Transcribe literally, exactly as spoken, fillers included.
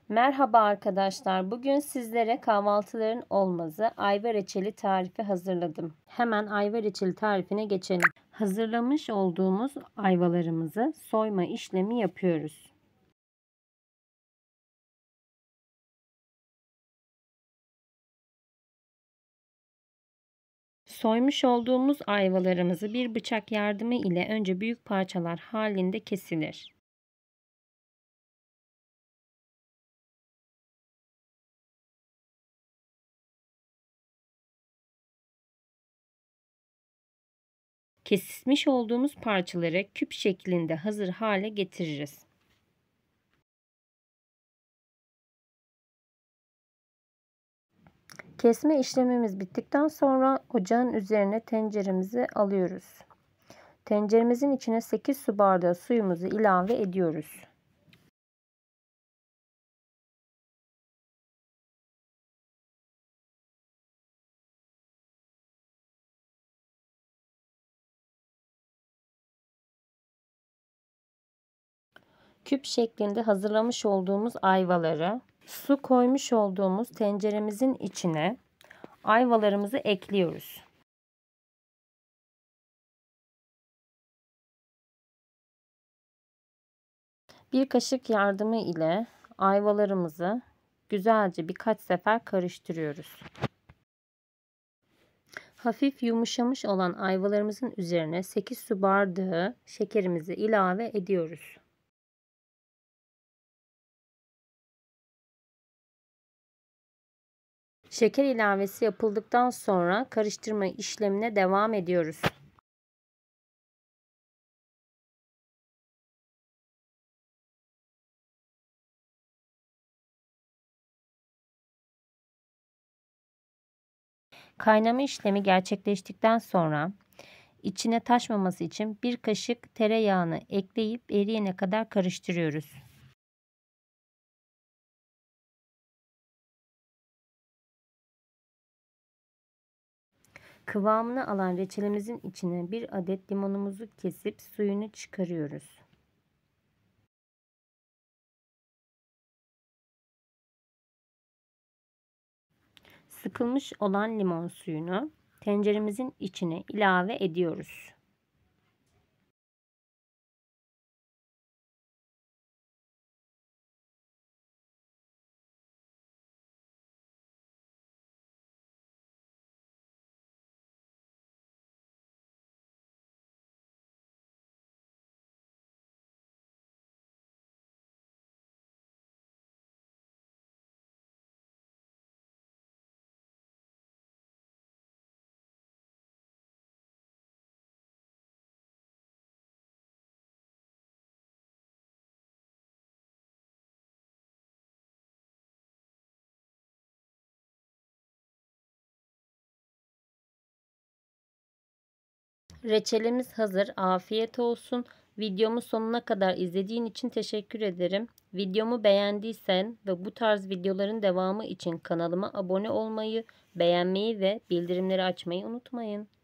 Merhaba arkadaşlar. Bugün sizlere kahvaltıların olmazı ayva reçeli tarifi hazırladım. Hemen ayva reçeli tarifine geçelim. Hazırlamış olduğumuz ayvalarımızı soyma işlemi yapıyoruz. Soymuş olduğumuz ayvalarımızı bir bıçak yardımı ile önce büyük parçalar halinde kesilir. Kesmiş olduğumuz parçaları küp şeklinde hazır hale getiririz. Kesme işlemimiz bittikten sonra ocağın üzerine tenceremizi alıyoruz. Tenceremizin içine sekiz su bardağı suyumuzu ilave ediyoruz. Küp şeklinde hazırlamış olduğumuz ayvaları su koymuş olduğumuz tenceremizin içine ayvalarımızı ekliyoruz. Bir kaşık yardımı ile ayvalarımızı güzelce birkaç sefer karıştırıyoruz. Hafif yumuşamış olan ayvalarımızın üzerine sekiz su bardağı şekerimizi ilave ediyoruz. Şeker ilavesi yapıldıktan sonra karıştırma işlemine devam ediyoruz. Kaynama işlemi gerçekleştikten sonra içine taşmaması için bir kaşık tereyağını ekleyip eriyene kadar karıştırıyoruz. Kıvamını alan reçelimizin içine bir adet limonumuzu kesip suyunu çıkarıyoruz. Sıkılmış olan limon suyunu tenceremizin içine ilave ediyoruz. Reçelimiz hazır. Afiyet olsun. Videomu sonuna kadar izlediğin için teşekkür ederim. Videomu beğendiysen ve bu tarz videoların devamı için kanalıma abone olmayı, beğenmeyi ve bildirimleri açmayı unutmayın.